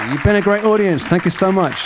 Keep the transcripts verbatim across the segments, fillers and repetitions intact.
You've been a great audience. Thank you so much.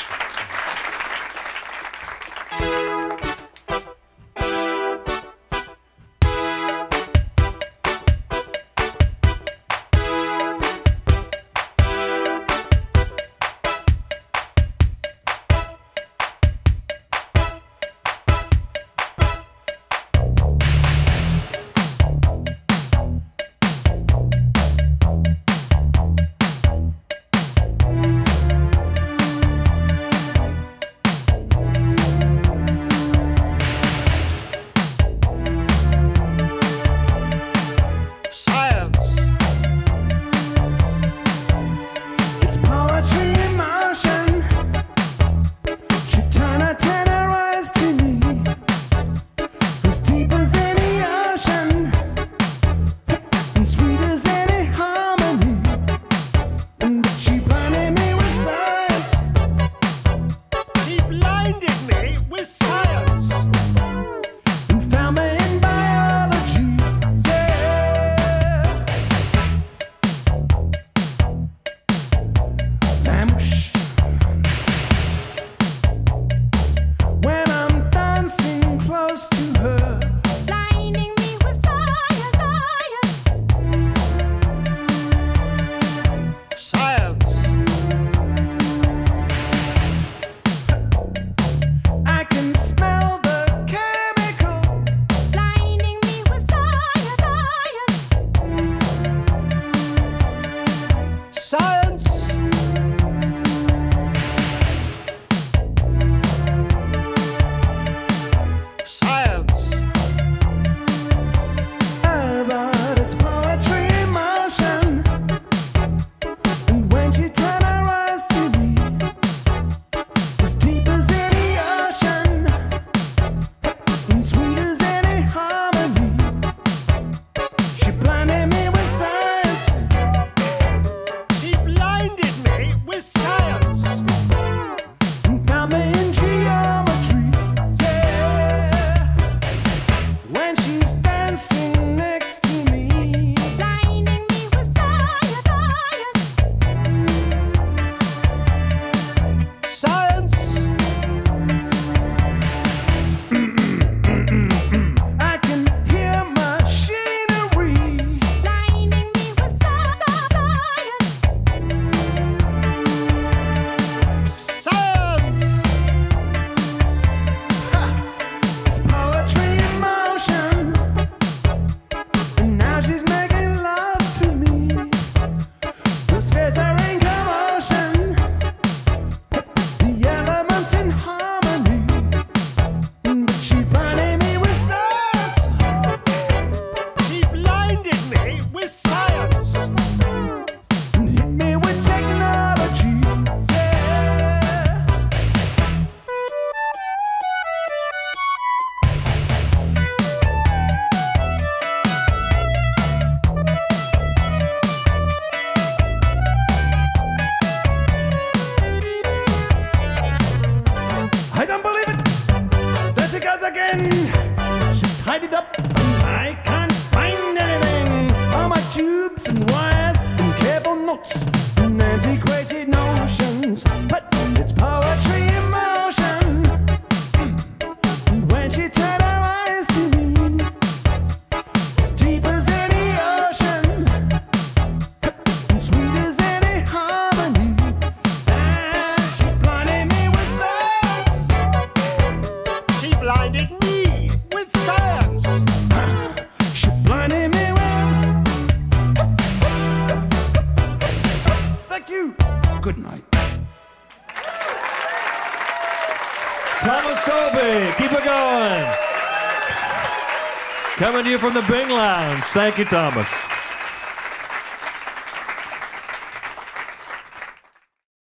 tied it up and I can't find anything. All my tubes and wires and cable knots and antiquated notions, but it's poetry in motion. And when she turned her eyes to me, as deep as any ocean and sweet as any harmony, and she blinded me with science. She blinded me with science. She blinded me with. Thank you. Good night. Thomas Dolby, keep it going. Coming to you from the Bing Lounge. Thank you, Thomas.